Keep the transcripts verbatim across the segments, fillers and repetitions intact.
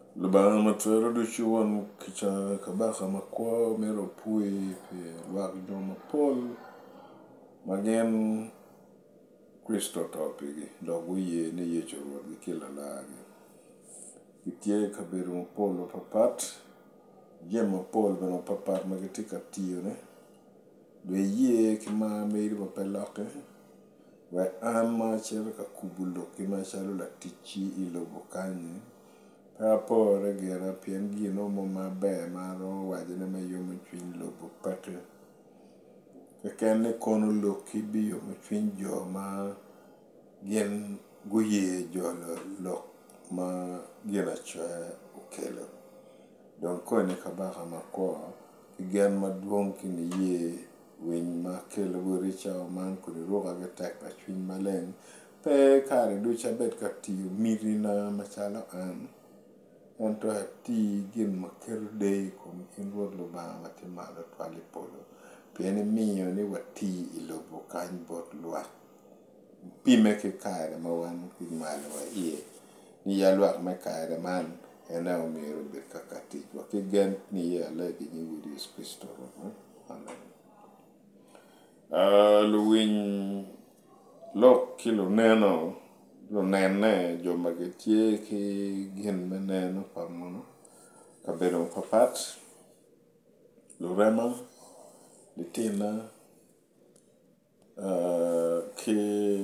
Lubang matwero do chuan kicha kabaka makwa mero pui pe luak joma pol magen Kristo topigi dogu ye ni ye churwa gi kila lagi kitie kabiru mapolo papat jema pol beno papat magitika tiyo ne dwe ye kima meiri mapelake we ama chere ka kubulo kima chalo la tichi ilo bukanye Apo regera pien gino mo mabe maro wajene ma yomo chwiny lobo peke kekene kono loki bi yomo chwiny jo ma gien guye jolo lok ma gina chwe ukelo don kone kabaka makwa kigen maduong kini ye winy ma kelo goricha o man kuni roga getek pa chwiny maleng pe kare ducha bet katiyo mirina machala an ento hati gin maker day kum inward lubang ati malo twali polo pieni miyo ni wati ilobo kany bot luak pime ke kaire mawan kumalo wa iye ni ya luak me kaire man ena umiro bir kakati wakigen ni ya legi ni wudi Kristo amen uh, luwin lok kilo neno lo nene jo magetie ki gin meneno pamono kabero papat lo rema litina uh, ki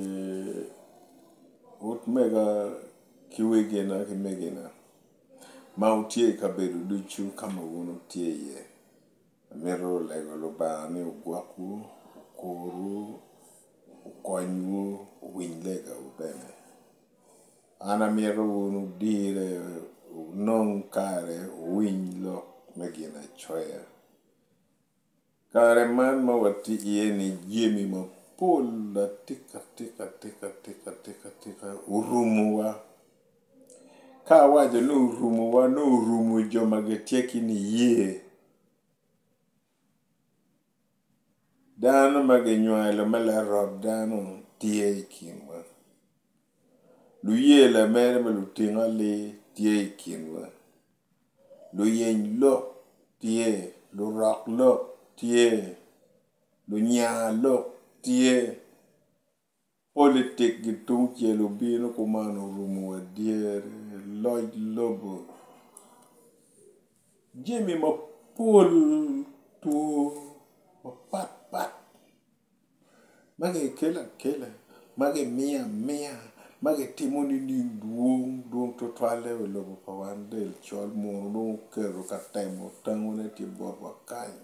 ut mega ki wegena ki megena ma utie kabero duchu kama uno tie ye mero lego lo bani ugwaku ukoru ukonyu uwinlega ubene ana miro unu dire non kare winy lo megina choya kare man ma wati ieni jemi ma pola tika tika tika tika tika tika urumuwa ka wajo no urumuwa no urumu jo magetieki ni ye dano magenywaelo mela rob dano tie ikinwa luye la mere ma lutinga li tie ikinwa luyeny lo tie lurok lo tie lunya lo tie politik gitung chelo bino kumano rumu wa dier loj lobo jemi ma pol tuo pat pat mage kela kela mage mia mia mage timoni ni duong duong to twale we lobo pawan del chol mo no kero katemo tangone ti borwa kai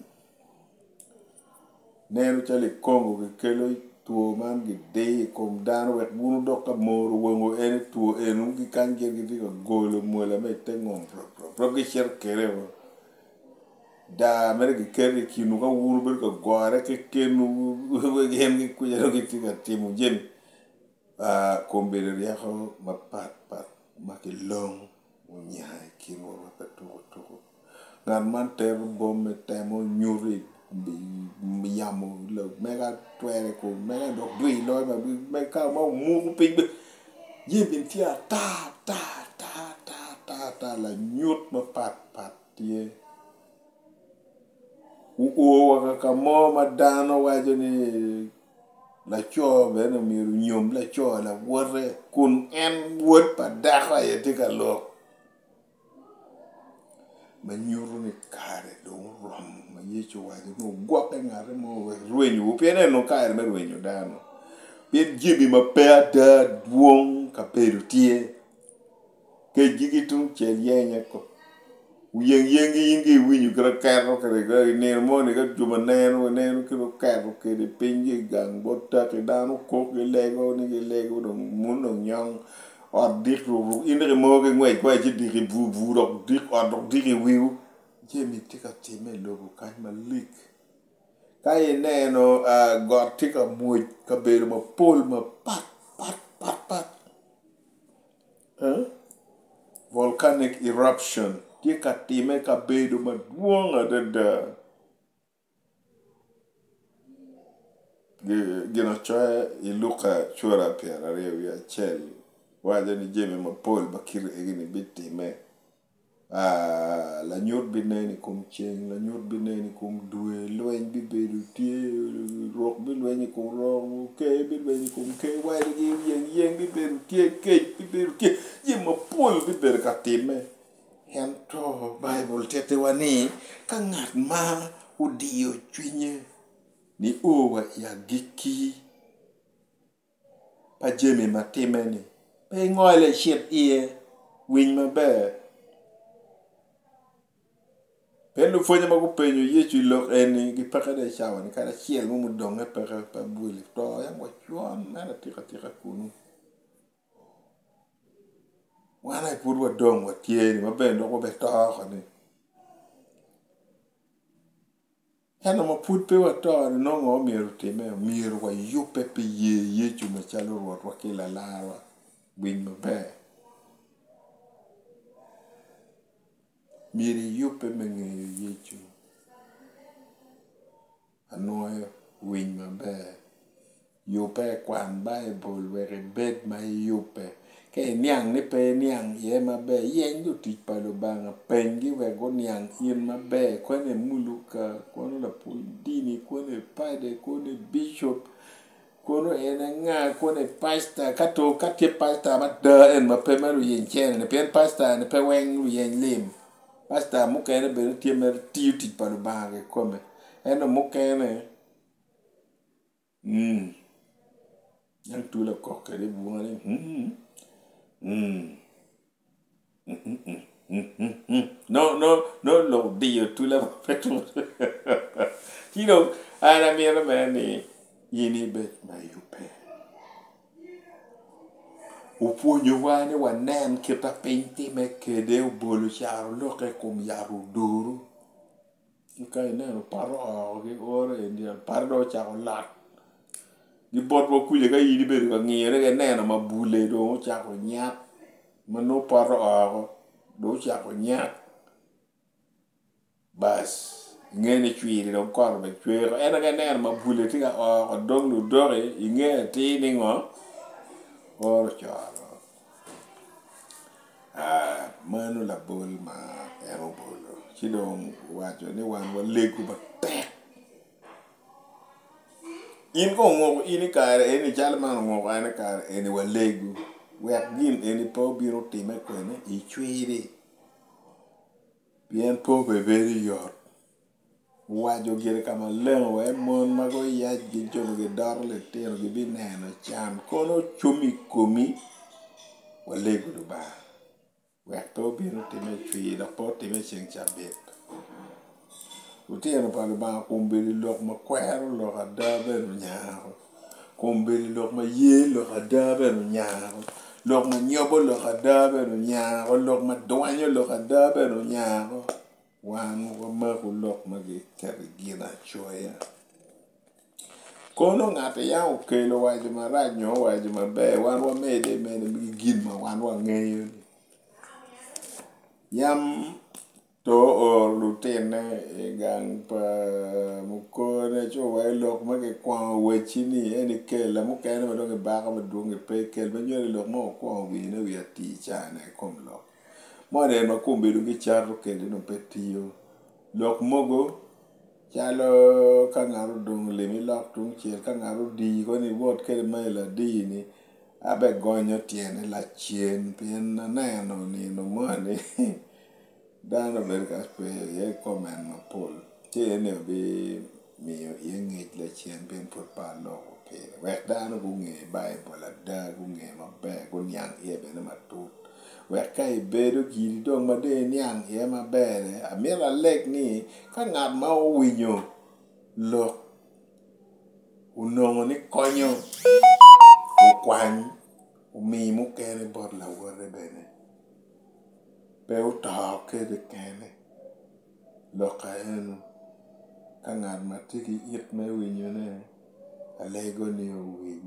nenu chali Kongo ke kelo tuo man gi de kom dan wet bunu doka moro wongo ene tuo enu gi kanje gi digo golo mola me tengom pro pro pro gi cher kerewo da mere gi kere kinu ka wuru ber ka gore ke kenu we gem gi kujero gi tiga timu jem a kombere ya ho mapat pat makilong unyai kinu wa patuko tuko ngan man ter bom me temo nyuri bi yamu lo mega twere ko mega do dui lo ma me ka ma mu ping jem tia ta ta ta ta ta ta la nyut ma pat pat tie uo waka kamo madano wajo ni la cho beno miru nyom la cho la wore kun en wot pa dakha yete ka lo ma nyuru ni kare do rom ma yecho wajo no gwape ngare mo ruenyu piene no kare me ruenyu dano pien jibi ma pe da duong ka peru tie ke jigi tung chel yenya ko uyeng yeng yingi winyu kra karo kare ga ne mo ne ga juma neno neno kro karo ke de pingi gang botta ke dano ko ke lego ni ke lego do muno nyang or dik ru inde mo ke ngwe kwa ji dik bu bu do dik or do dik wiu je mi tika time logo kan malik kai neno a god tika mu ka be ma pol ma pat pat pat pat eh volcanic eruption tika time ka bedo maduong adada gina choe iluka chura piera rewi achel waja ni jemi ma pol bakir egini biti me Ah, la nyut bi neni kum cheng, la nyut bi neni kum dwe, lweny bi bedo tie, rok bi lweny kum rok, ke bi lweny kum ke, wai gi yeng yeng bi bedo tie, ke bi bedo tie, yeng ma pol bi bedo ka time. Ento Bible tete wani ka ng'at ma udiyo chunye ni owa ya giki pa jemi matime ni. Pe ng'ole shit iye winy maber. Pendo fwenye magu penyo yechu ilok eni gi peke de shawa ni kada chiel mu mudonge peke pa buli. To yang wachuan mana tika tika kunu. Wana ipur wadong watieni mabendo ko beto ni. Hena maput pe wato ni nongo miru time miru wa yupe pe ye yechu machalo ruot wakila lawa. Winy maber. Miri yupe meng'eyo yechu. Anuoyo winy maber. Yupe kwan Bible were bed ma yupe. Ke niang ni pe niang ye maber. Yeng do tich palo banga. Pengi wego niang yen maber. Kwane muluka. Kwane la puldini. Kwane pade. Kwane bishop. Kwane ena nga. Kwane pastor. Kato katie pastor ma da en ma pe maru yen chen. Ne pen pastor ne pe weng yen lim. Pastor mukene bere tie mer tiu tich palo banga kome. Eno mukene. Hmm. Yang tu la koke de bunga ni. Hmm. Hmm. No, no, no, lo dio tu la petu. You know, ana mira mani yini bet ma yupe. Upuonyo wane wanen kita pinti me kede ubolu charo loke kum yaru duru. Ika ina paro ogi ore india pardo charo lat. Di bot bo kuje ka yini bedo ka ngire ke neno mabule do chako nyak. Mano paro ogo do chako nyak. Bas. Ngene chwiri do korbe chwiri. Ena ke neno mabule tika ogo dong lu dore. Inge ti ningo. Oro charo. Ah, mano la bol ma ero bolo. Chidong wacho ni wan wa legu ba tek. In ko ngoko ini kare eni chal man ngoko ane kare eni walegu. Wek gin eni po biro time kwene ichwiri. Bien po beberi yor. Wajo gire kama leo we mon mago yaj gi jono gi darle tero gi bineno chan. Kono chumi komi walegu duba. Wek po biro time chwiri da po time cheng chabit. Utieno palo bang kumbili lok ma kwero lok adabe no nyaro. Kumbili lok ma ye lok adabe no nyaro. Lok ma nyobo lok adabe no nyaro. Lok ma dwanyo lok adabe no nyaro. Wan wa maku lok ma gi karigina choya. Kono ngate ya ukelo wajo ma ranyo wajo ma be. Wan wa mede mene migi gin ma wan wa ngeyo. Yam to or lutene gang pa mukone cho wai lok ma ke kwa wechini eni kela mukene ma donge baka ma dunge pe kel ma nyori lok ma kwa wi ne wi ati chane kom lok mo ne ma kumbe dunge charo kende no pe tiyo lok mogo chalo ka ngaro dung limi lok tung chiel ka ngaro di ko ni wot ke ma la di ni abe gonyo tiene la chien pien na neno ni no mane Dano berkas pe ye komen ma pol. Che ne bi miyo ye ngej la chien ben por pa lo pe. Wek dano ku nge Bible la da ku nge ma be ku nyang ye be ma tut. Wek ka ibedo giri dong ma de nyang ye ma bere. Amira lek ni ka ngad ma winyo lo unongo ni konyo ukwany umi mu kene bor la wore bene. Pe utak kede kene loka enu ka ngad matiki it me winyo ne alego ni uwiny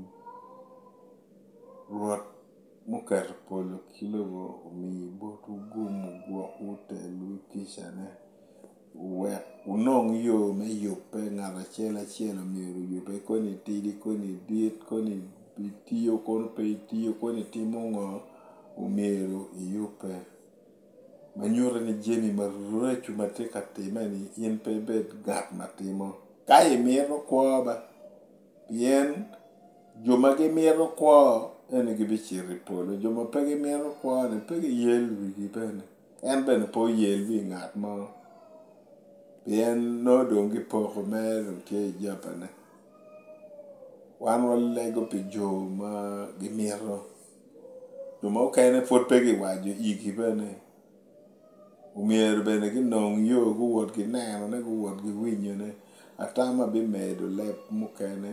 ruot muker polo kilo go umi botu gumu gwa ute lui kisha ne uwek unong yo me yupe ngada chela chela miru yupe koni tidi koni diet koni bitiyo koni pe itiyo koni timo ngo umiru yupe manyuolo ni jeni marecho matek atime ni in pe bed ng'at matimo. Ka imiero kwoba, pien joma gimiero kwo en gibichir e polo. Joma pe gimiero kwo ni pe giyel wigi bende. En bende po oyel wi ng'at mo. Pien nodong' gi poko mere nitie japane. Wan walego pi joma gimiero. Joma okene pod pe giwajo igi bende. Omier bende ginong' yo guwuot gineno ne guwuot giwinjo ne. Atama bimedo lep mokene.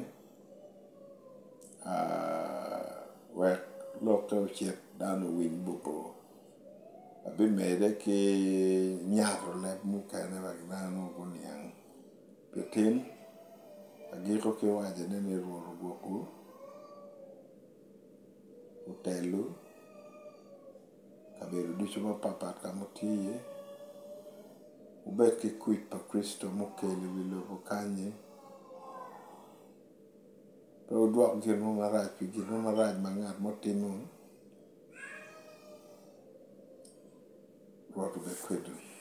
Wek lokta ochiek dhano winy bobo. Abimede ki nyaro lep mokene wek dhano guniang'. Petin. Agiko kiwaje ne ni ruoro goku. Utelu. Kabedo ducho mapapat kamotiye. Ubet ki kuch pa Kristo mokele wi lobo kanye. Pe uduok gino marach pi gino marach ma ng'at motimo. Ruoth be kwedu.